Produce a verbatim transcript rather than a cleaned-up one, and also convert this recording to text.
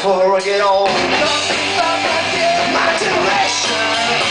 before I get old. Nothing but my generation.